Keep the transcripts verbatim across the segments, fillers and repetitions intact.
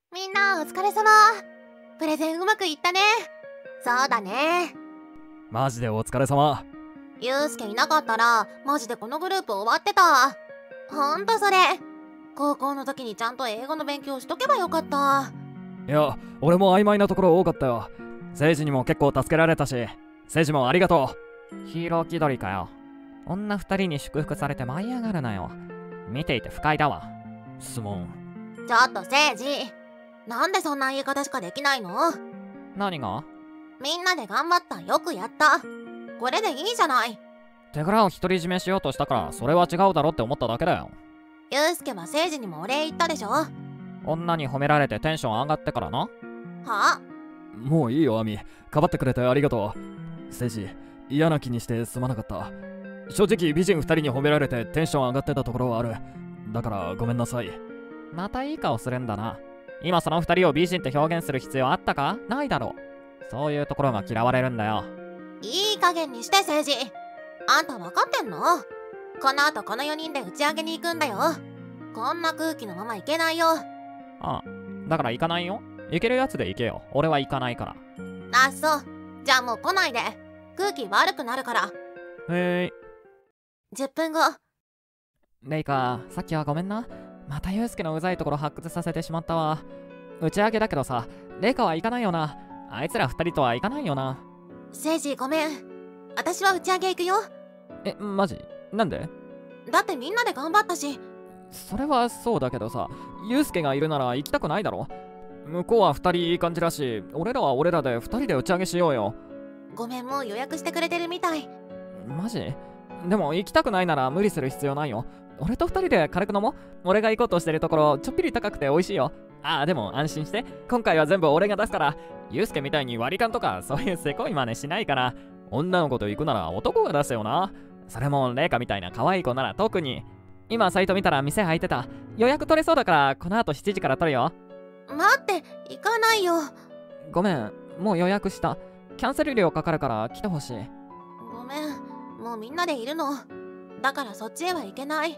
みんなお疲れ様。プレゼンうまくいったね。そうだね。 マジでお疲れ様。 ゆうすけいなかったらマジでこのグループ終わってた。ほんとそれ。高校の時にちゃんと英語の勉強しとけばよかった。 いや、俺も曖昧なところ多かったよ。聖司にも結構助けられたし、聖司もありがとう。ヒーロー気取りかよ。女二人に祝福されて舞い上がるなよ。見ていて不快だわ。すもん。 ちょっと聖司、なんでそんな言い方しかできないの？ 何が？ みんなで頑張った。よくやった。これでいいじゃない。 手柄を独り占めしようとしたからそれは違うだろって思っただけだよ。 ゆうすけは聖司にもお礼言ったでしょ。 女に褒められてテンション上がってからな。 は？ もういいよアミ、かばってくれてありがとう。聖司、嫌な気にしてすまなかった。正直美人二人に褒められてテンション上がってたところはある。だからごめんなさい。またいい顔するんだな。今その二人を美人って表現する必要あったか？ないだろう。そういうところが嫌われるんだよ。 いい加減にして聖司。あんた分かってんの？この後このよにんで打ち上げに行くんだよ。こんな空気のまま行けないよ。 ああ、だから行かないよ。行けるやつで行けよ。俺は行かないから。 あ、そう。じゃあもう来ないで。空気悪くなるから。 へい。 じゅっぷんご。 レイカ、さっきはごめんな。またユウスケのうざいところ発掘させてしまったわ。打ち上げだけどさ、レイカは行かないよな。あいつら二人とは行かないよな。 聖司ごめん。私は打ち上げ行くよ。 え、マジ？なんで？ だってみんなで頑張ったし。 それはそうだけどさ、ユウスケがいるなら行きたくないだろ。向こうは二人いい感じだし、俺らは俺らで二人で打ち上げしようよ。 ごめん、もう予約してくれてるみたい。 マジ？でも行きたくないなら無理する必要ないよ。俺と二人で軽く飲もう。俺が行こうとしてるところちょっぴり高くて美味しいよ。ああ、でも安心して、今回は全部俺が出すから。ユウスケみたいに割り勘とかそういうせこい真似しないから。女の子と行くなら男が出せよな。それもレイカみたいな可愛い子なら特に。今サイト見たら店開いてた。予約取れそうだからこの後しちじから取るよ。 待って、行かないよ。 ごめん、もう予約した。キャンセル料かかるから来てほしい。 ごめん、もうみんなでいるの。だからそっちへは行けない。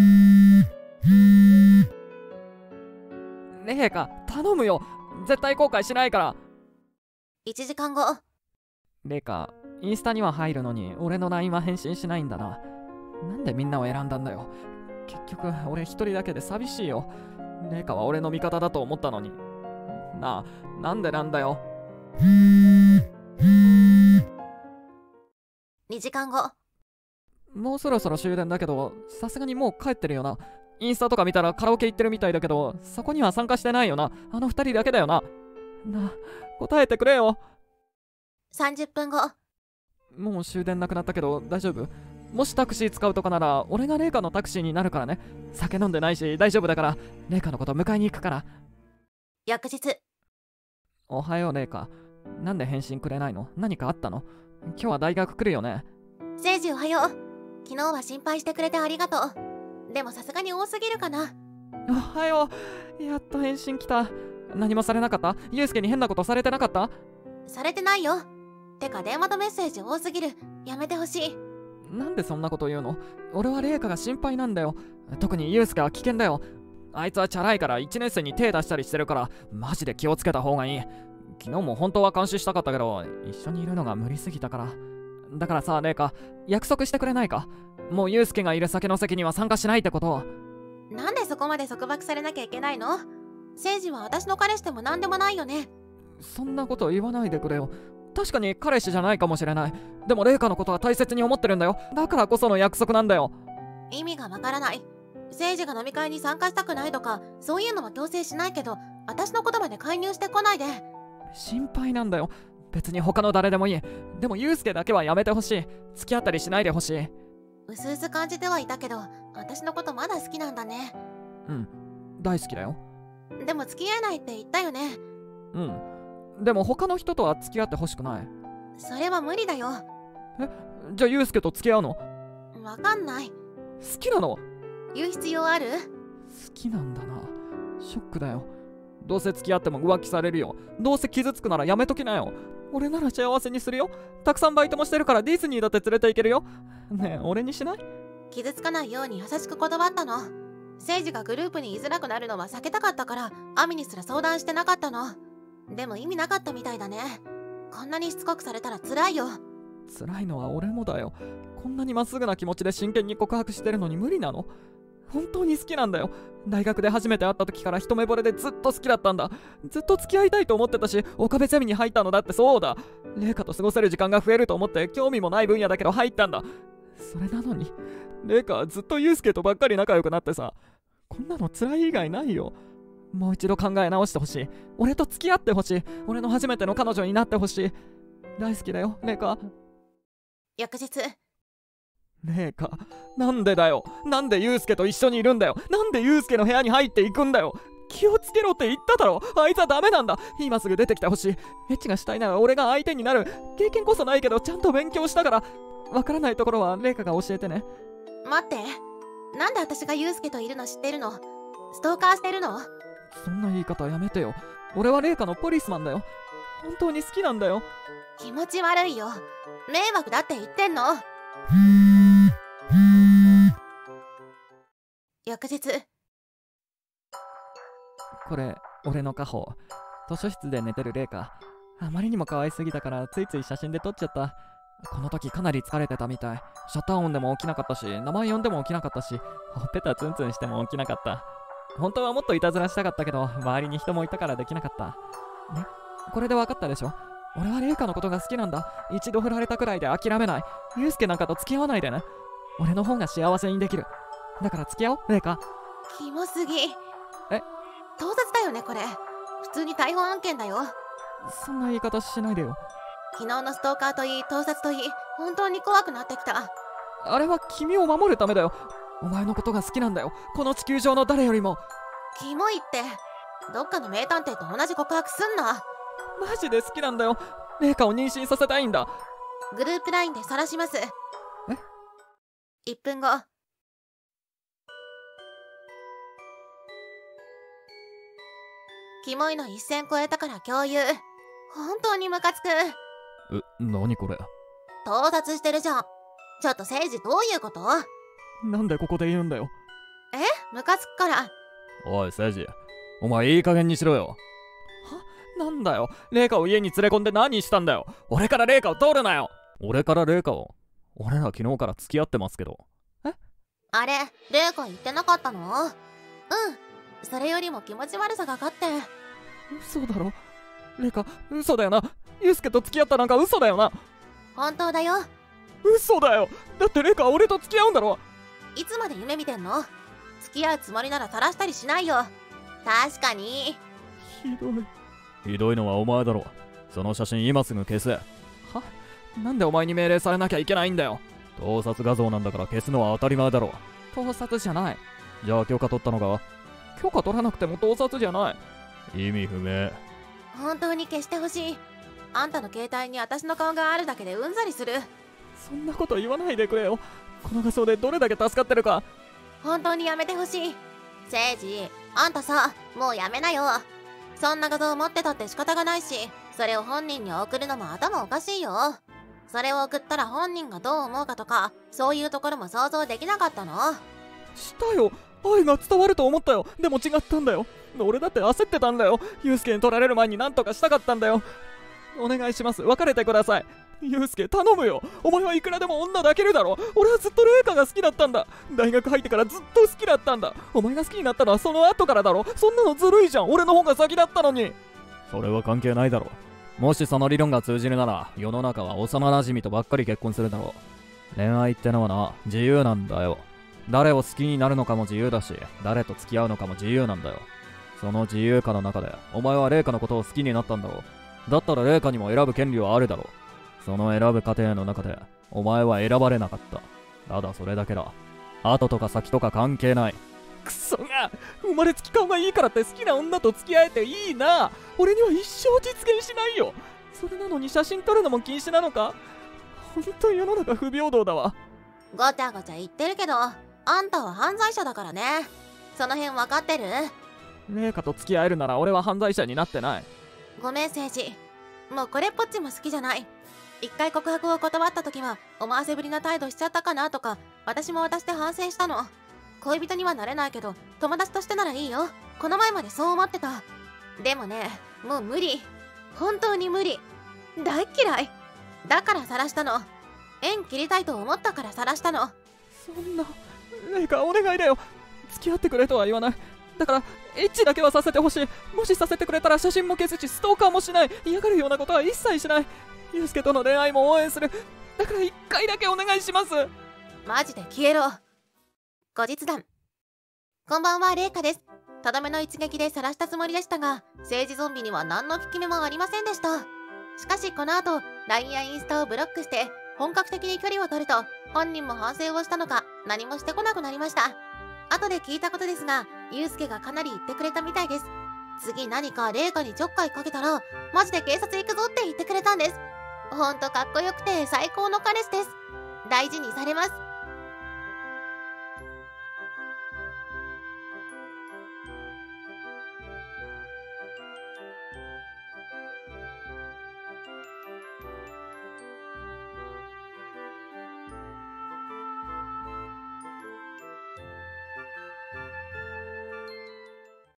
レイカ、頼むよ。絶対後悔しないから。 いちじかんご。 レイカ、インスタには入るのに俺の ライン は返信しないんだな。なんでみんなを選んだんだよ。結局俺一人だけで寂しいよ。レイカは俺の味方だと思ったのにな。あ、なんでなんだよ。 にじかんご。 もうそろそろ終電だけど、さすがにもう帰ってるよな。インスタとか見たらカラオケ行ってるみたいだけど、そこには参加してないよな。あの二人だけだよな。なあ、答えてくれよ。 さんじゅっぷんご。 もう終電なくなったけど大丈夫？もしタクシー使うとかなら俺がレイカのタクシーになるからね。酒飲んでないし大丈夫だから。レイカのこと迎えに行くから。 翌日。 おはようレイカ。なんで返信くれないの？何かあったの？今日は大学来るよね。 聖司おはよう。昨日は心配してくれてありがとう。でもさすがに多すぎるかな。 おはよう。やっと返信来た。何もされなかった？ユウスケに変なことされてなかった？ されてないよ。てか電話とメッセージ多すぎる。やめてほしい。 なんでそんなこと言うの？俺はレイカが心配なんだよ。特にユウスケは危険だよ。あいつはチャラいからいちねん生に手出したりしてるから、マジで気をつけた方がいい。昨日も本当は監視したかったけど、一緒にいるのが無理すぎたから。だからさ、レイカ、約束してくれないか？もうユウスケがいる酒の席には参加しないってことを。 なんでそこまで束縛されなきゃいけないの？聖司は私の彼氏でも何でもないよね。 そんなこと言わないでくれよ。確かに彼氏じゃないかもしれない。でもレイカのことは大切に思ってるんだよ。だからこその約束なんだよ。 意味がわからない。聖司が飲み会に参加したくないとかそういうのは強制しないけど、私のことまで介入してこないで。 心配なんだよ。別に他の誰でもいい。でもユウスケだけはやめてほしい。付き合ったりしないでほしい。 うすうす感じてはいたけど、私のことまだ好きなんだね。 うん、大好きだよ。 でも付き合えないって言ったよね。 うん、でも他の人とは付き合ってほしくない。 それは無理だよ。 え、じゃあユウスケと付き合うの？ わかんない。 好きなの？ 言う必要ある？ 好きなんだな。ショックだよ。どうせ付き合っても浮気されるよ。どうせ傷つくならやめときなよ。俺なら幸せにするよ。たくさんバイトもしてるからディズニーだって連れて行けるよ。ねえ、俺にしない？ 傷つかないように優しく断ったの。 誠司がグループに居づらくなるのは避けたかったから亜美にすら相談してなかったの。でも意味なかったみたいだね。こんなにしつこくされたら辛いよ。 辛いのは俺もだよ。こんなにまっすぐな気持ちで真剣に告白してるのに無理なの？本当に好きなんだよ。大学で初めて会った時から一目惚れでずっと好きだったんだ。ずっと付き合いたいと思ってたし、岡部ゼミに入ったのだってそうだ。玲香と過ごせる時間が増えると思って興味もない分野だけど入ったんだ。それなのに玲香はずっとユウスケとばっかり仲良くなってさ、こんなの辛い以外ないよ。もう一度考え直してほしい。俺と付き合ってほしい。俺の初めての彼女になってほしい。大好きだよ、玲香。 翌日。 玲香、なんでだよ。なんでユウスケと一緒にいるんだよ。なんでユウスケの部屋に入っていくんだよ。気をつけろって言っただろ。あいつはダメなんだ。今すぐ出てきてほしい。エッチがしたいなら俺が相手になる。経験こそないけどちゃんと勉強したから。わからないところは玲香が教えてね。 待って、なんで私がユウスケといるの知ってるの？ストーカーしてるの？ そんな言い方やめてよ。俺は玲香のポリスマンだよ。本当に好きなんだよ。 気持ち悪いよ。迷惑だって言ってんの。翌日。 これ俺の家宝。図書室で寝てる玲香。あまりにも可愛すぎたからついつい写真で撮っちゃった。この時かなり疲れてたみたい。シャッター音でも起きなかったし、名前呼んでも起きなかったし、ほっぺたツンツンしても起きなかった。本当はもっといたずらしたかったけど、周りに人もいたからできなかった。ね、これで分かったでしょ。俺は玲香のことが好きなんだ。一度振られたくらいで諦めない。ユウスケなんかと付き合わないでね。俺の方が幸せにできる。だから付き合おう、玲香。 キモすぎ。 え？ 盗撮だよねこれ。普通に逮捕案件だよ。 そんな言い方しないでよ。 昨日のストーカーといい盗撮といい、本当に怖くなってきた。 あれは君を守るためだよ。お前のことが好きなんだよ。この地球上の誰よりも。 キモいって。どっかの名探偵と同じ告白すんな。 マジで好きなんだよ。玲香を妊娠させたいんだ。 グループラインで晒します。え？いっぷんご。キモいの一線超えたから共有。本当にムカつく。 え、なにこれ。 盗撮してるじゃん。ちょっと誠司どういうこと？ なんでここで言うんだよ。 え？ムカつくから。 おい誠司、お前いい加減にしろよ。は？なんだよ。玲香を家に連れ込んで何したんだよ。俺から玲香を通るなよ。俺から玲香を？俺ら昨日から付き合ってますけど。え？ あれ、玲香言ってなかったの？うん。それよりも気持ち悪さが勝って。 嘘だろ。玲香、嘘だよな。ユウスケと付き合ったなんか嘘だよな。 本当だよ。 嘘だよ。だって玲香は俺と付き合うんだろ。 いつまで夢見てんの？付き合うつもりなら晒したりしないよ。確かに。 ひどい。ひどいのはお前だろ。その写真今すぐ消せ。は？なんでお前に命令されなきゃいけないんだよ。盗撮画像なんだから消すのは当たり前だろ。盗撮じゃない。じゃあ許可取ったのか？許可取らなくても盗撮じゃない。意味不明。 本当に消してほしい。あんたの携帯に私の顔があるだけでうんざりする。 そんなこと言わないでくれよ。この画像でどれだけ助かってるか。 本当にやめてほしい。誠司、あんたさ、もうやめなよ。そんな画像持ってたって仕方がないし、それを本人に送るのも頭おかしいよ。それを送ったら本人がどう思うかとか、そういうところも想像できなかったの？ したよ。愛が伝わると思ったよ。でも違ったんだよ。俺だって焦ってたんだよ。ユウスケに取られる前に何とかしたかったんだよ。お願いします。別れてください。ユウスケ、頼むよ。お前はいくらでも女抱けるだろ。俺はずっと玲香が好きだったんだ。大学入ってからずっと好きだったんだ。お前が好きになったのはその後からだろ。そんなのずるいじゃん。俺の方が先だったのに。それは関係ないだろ。もしその理論が通じるなら、世の中は幼馴染とばっかり結婚するだろう。恋愛ってのはな、自由なんだよ。誰を好きになるのかも自由だし、誰と付き合うのかも自由なんだよ。その自由感の中で、お前は玲香のことを好きになったんだろう。だったら玲香にも選ぶ権利はあるだろう。その選ぶ過程の中で、お前は選ばれなかった。ただそれだけだ。後とか先とか関係ない。クソが、生まれつき顔がいいからって好きな女と付き合えていいな。俺には一生実現しないよ。それなのに写真撮るのも禁止なのか。ほんと世の中不平等だわ。 ごちゃごちゃ言ってるけど、あんたは犯罪者だからね。その辺分かってる？ 玲香と付き合えるなら俺は犯罪者になってない。 ごめん誠司、もうこれっぽっちも好きじゃない。一回告白を断った時は思わせぶりな態度しちゃったかなとか、私も私で反省したの。 恋人にはなれないけど友達としてならいいよ。この前までそう思ってた。でもね、もう無理。本当に無理。大嫌い。だから晒したの。縁切りたいと思ったから晒したの。 そんな、レイカお願いだよ。付き合ってくれとは言わない。だからエッチだけはさせてほしい。もしさせてくれたら写真も消すし、ストーカーもしない。嫌がるようなことは一切しない。ユウスケとの恋愛も応援する。だから一回だけお願いします。 マジで消えろ。後日談。こんばんは、レイカです。とどめの一撃で晒したつもりでしたが、政治ゾンビには何の効き目もありませんでした。しかしこの後 ライン やインスタをブロックして本格的に距離を取ると、本人も反省をしたのか何もしてこなくなりました。後で聞いたことですが、ユウスケがかなり言ってくれたみたいです。次何かレイカにちょっかいかけたらマジで警察行くぞって言ってくれたんです。ほんとかっこよくて最高の彼氏です。大事にされます。